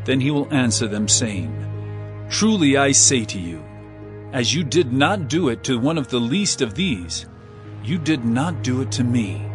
Then he will answer them, saying, Truly I say to you, as you did not do it to one of the least of these, you did not do it to me.